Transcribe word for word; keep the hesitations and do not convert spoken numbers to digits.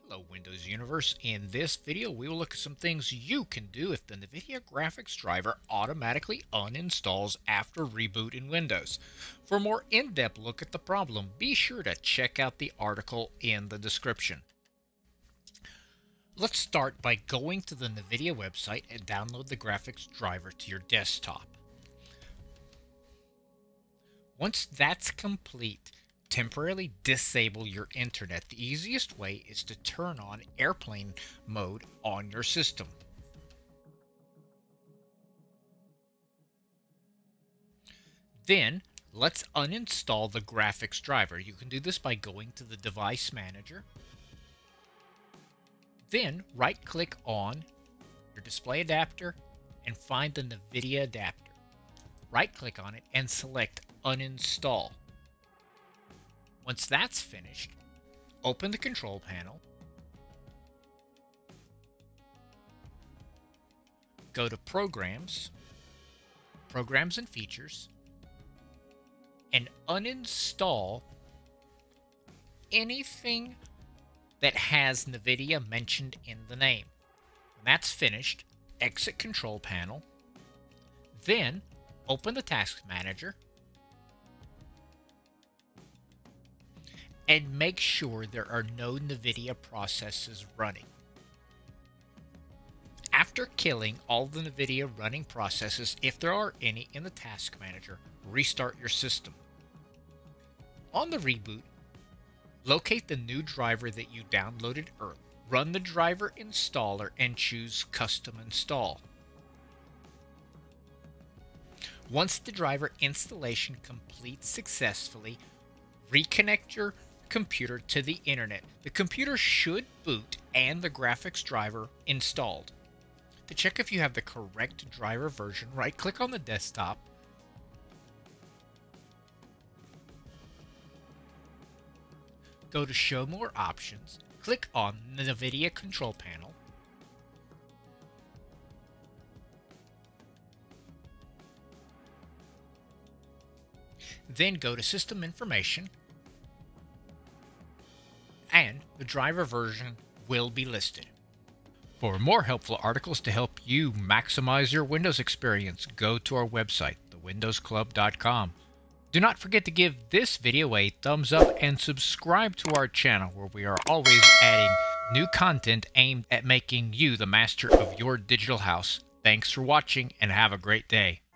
Hello Windows Universe. In this video we will look at some things you can do if the NVIDIA Graphics driver automatically uninstalls after reboot in Windows. For a more in-depth look at the problem, be sure to check out the article in the description. Let's start by going to the NVIDIA website and download the graphics driver to your desktop. Once that's complete, temporarily disable your internet. The easiest way is to turn on airplane mode on your system. Then let's uninstall the graphics driver. You can do this by going to the device manager. Then right click on your display adapter and find the NVIDIA adapter. Right click on it and select uninstall. Once that's finished, open the control panel, go to Programs, Programs and Features, and uninstall anything that has NVIDIA mentioned in the name. When that's finished, exit Control Panel, then open the Task Manager, and make sure there are no NVIDIA processes running. After killing all the NVIDIA running processes, if there are any in the Task Manager, restart your system. On the reboot, locate the new driver that you downloaded earlier. Run the driver installer and choose Custom Install. Once the driver installation completes successfully, reconnect your computer to the internet. The computer should boot and the graphics driver installed. To check if you have the correct driver version, right click on the desktop, go to Show More Options, click on the NVIDIA Control Panel, then go to System Information, and the driver version will be listed. For more helpful articles to help you maximize your Windows experience, go to our website, the windows club dot com. Do not forget to give this video a thumbs up and subscribe to our channel, where we are always adding new content aimed at making you the master of your digital house. Thanks for watching and have a great day.